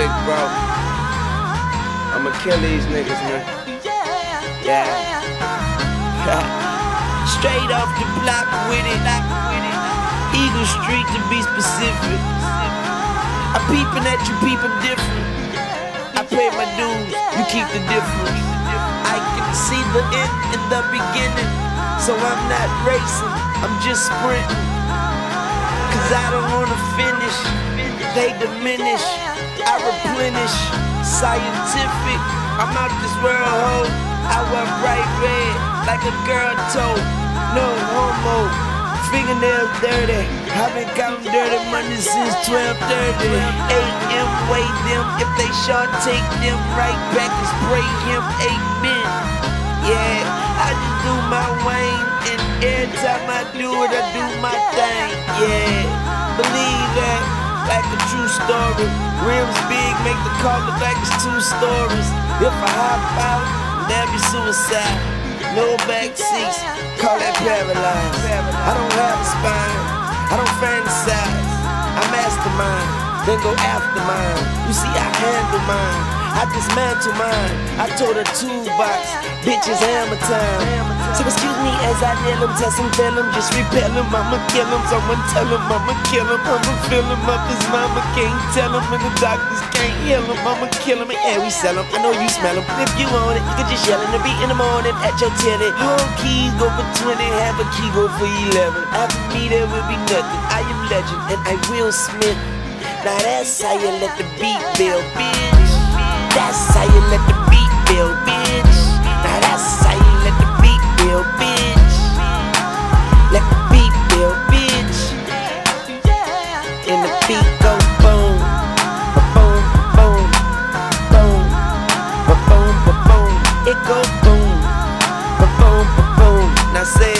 quick, bro. I'ma kill these niggas, man. Yeah. Straight off the block with it. Eagle Street to be specific. I peepin' at you, peep 'em different. I pay my dues, you keep the difference. I can see the end in the beginning, so I'm not racing, I'm just sprinting. Cause I don't wanna finish, they diminish, I replenish. Scientific, I'm out this world, ho. I wear bright red, like a girl toe. No homo, fingernails dirty. I've been counting dirty money since 12:30 a.m. Weigh them, if they short, take them right back and spray him. Amen. Yeah, I just do my Wayne, and every time I do it, I do my thing. Yeah, believe that, like a true story. Rims big, make the car look like it's 2 stories. If I hop out, that'd be suicide. No back seats, call that paralyzed. I don't have a spine, I don't fantasize. I mastermind, then go after mine. You see, I handle mine, I dismantle mine. I told her toolbox, bitches hammer time. So excuse me as I nail him, test him, tell him, just repel him. I'ma kill him, someone tell him I'ma kill him. I'ma fill him up, his mama can't tell him, and the doctors can't heal him. I'ma kill him, and yeah, we sell him. I know you smell him. If you want it, you can just yell in the beat in the morning at your tenant. Whole keys go for 20, half a key go for 11. After me there will be nothing. I am legend, and I will Smith. Now that's how you let the beat build, bitch. That's how you let the beat build, bitch. Now that's how you let the beat build, bitch. Let the beat build, bitch. And the beat go boom, ba-boom, ba-boom, boom, ba-boom, ba-boom. It go boom, ba-boom, ba-boom. Now say,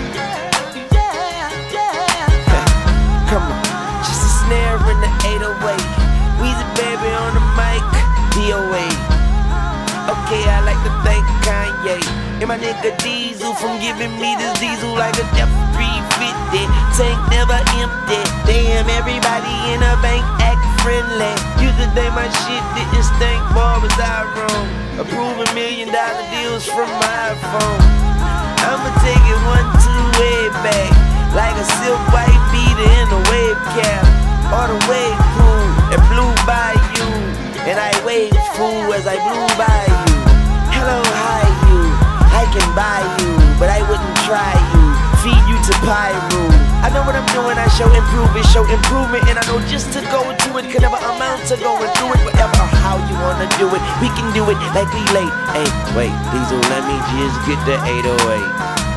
come on, just a snare in the 808. Weezy baby on the mic, DOA. Okay, I like to thank Kanye and my nigga Diesel from giving me this diesel like a F-350. Tank never empty. Damn, everybody in the bank act friendly. Used to think my shit didn't stink, boy, was I wrong. Approving $1 million deals from my phone. I'ma take it 1, 2 way back, like a silk white beater in a wave cap, or the wave pool that blew by you, and I waved fool as I blew by you. Hello, hi you, I can buy you, but I wouldn't try you, feed you to Pyro. I know what I'm doing, I show improvement, and I know just to go into it can never amount to going through it. Whatever or how you wanna do it, we can do it like we late. Hey, wait, Diesel, let me just get the 808.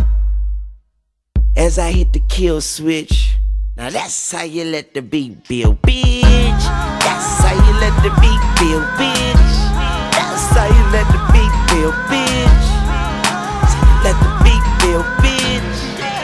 As I hit the kill switch, now that's how you let the beat build, bitch. That's how you let the beat build, bitch. That's how you let the beat build, bitch. Let the beat build, bitch.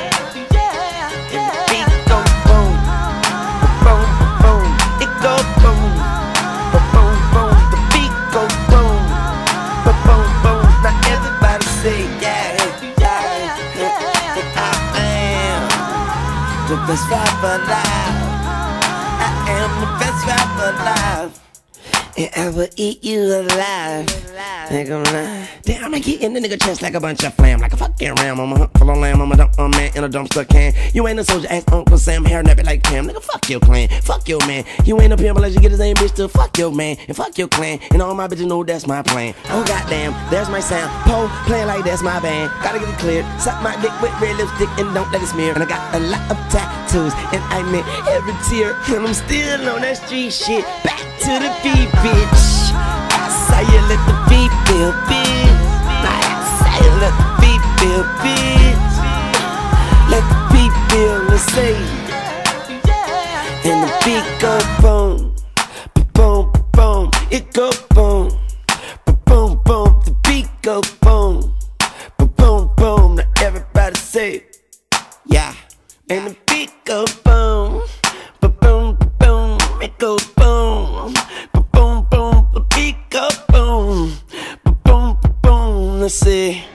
And the beat go boom, boom, boom. It go boom, boom, boom. The beat go boom, boom, boom. Now everybody say yeah, yeah, I am the best rapper alive. I am the best rapper alive, and I will eat you alive. Ain't gonna lie. Damn, I get in the nigga chest like a bunch of flam, like a fucking ram. I'm a hunt full of lamb, I'm a dump man in a dumpster can. You ain't a soldier, ass Uncle Sam, hair nappy like Cam. Nigga, fuck your clan, fuck your man. You ain't a pimp unless you get his name, bitch, to fuck your man and fuck your clan. And all my bitches know that's my plan. Oh goddamn, there's my sound. Pole playing like that's my band. Gotta get it clear. Suck my dick with red lipstick and don't let it smear. And I got a lot of tattoos, and I meant every tear. And I'm still on that street shit. Back to the beat, bitch. That's how you let the beat build, bitch. That's how you let the beat build, bitch. Let the beat build, let's say. And the beat go boom, boom, boom. It go boom, boom, boom. The beat go boom, boom, boom. Now everybody say, yeah. And the beat go boom, boom, boom. It go boom, boom, boom. The beat go boom, boom, boom. Let's see.